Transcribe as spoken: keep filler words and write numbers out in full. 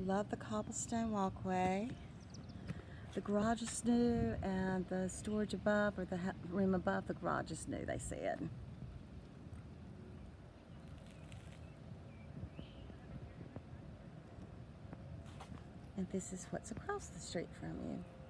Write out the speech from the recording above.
Love the cobblestone walkway. The garage is new, and the storage above, or the room above the garage is new, they said. And this is what's across the street from you.